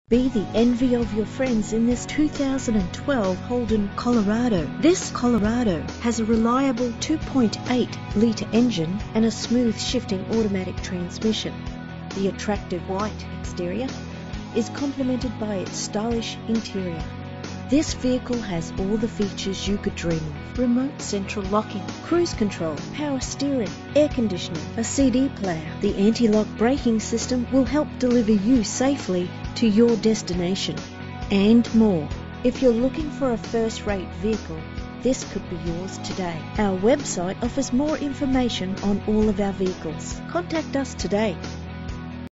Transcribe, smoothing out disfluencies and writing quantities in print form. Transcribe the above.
Be the envy of your friends in this 2012 Holden Colorado. This Colorado has a reliable 2.8-litre engine and a smooth shifting automatic transmission. The attractive white exterior is complemented by its stylish interior. This vehicle has all the features you could dream of: remote central locking, cruise control, power steering, air conditioning, a CD player. The anti-lock braking system will help deliver you safely to your destination, and more. If you're looking for a first-rate vehicle, this could be yours today. Our website offers more information on all of our vehicles. Contact us today.